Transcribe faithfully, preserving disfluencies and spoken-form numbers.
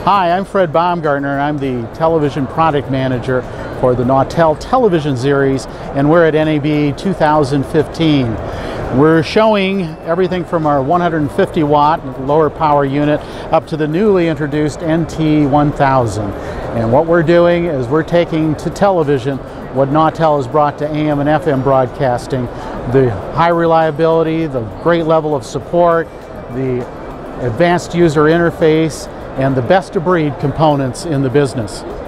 Hi, I'm Fred Baumgartner, and I'm the television product manager for the Nautel television series, and we're at N A B two thousand fifteen. We're showing everything from our one hundred fifty watt lower power unit up to the newly introduced N T one thousand. And what we're doing is we're taking to television what Nautel has brought to A M and F M broadcasting: the high reliability, the great level of support, the advanced user interface, and the best-of-breed components in the business.